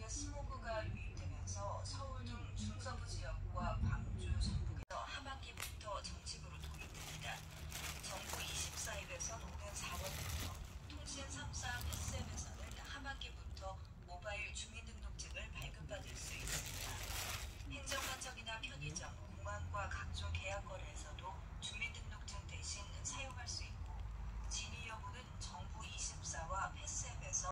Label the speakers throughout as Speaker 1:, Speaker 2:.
Speaker 1: 스모그가 유입되면서 서울 등 중서부 지역과 광주, 전북에서 하반기부터 정식으로 도입됩니다. 정부 24일에서 오는 4월부터 통신 3사 패스앱에서는 하반기부터 모바일 주민등록증을 발급받을 수 있습니다. 행정관청이나 편의점, 공항과 각종 계약거래에서도 주민등록증 대신 사용할 수 있고, 진위 여부는 정부 24와 패스앱에서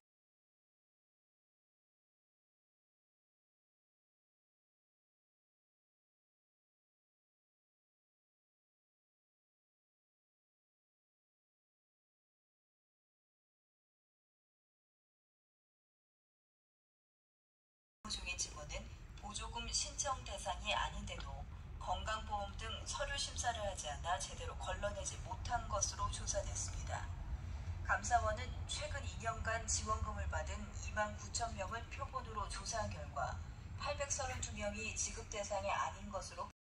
Speaker 1: 중인 직원은 보조금 신청 대상이 아닌데도 건강보험 등 서류 심사를 하지 않아 제대로 걸러내지 못한 것으로 조사됐습니다. 감사원은 최근 2년간 지원금을 받은 2만 9천 명을 표본으로 조사한 결과 832명이 지급 대상이 아닌 것으로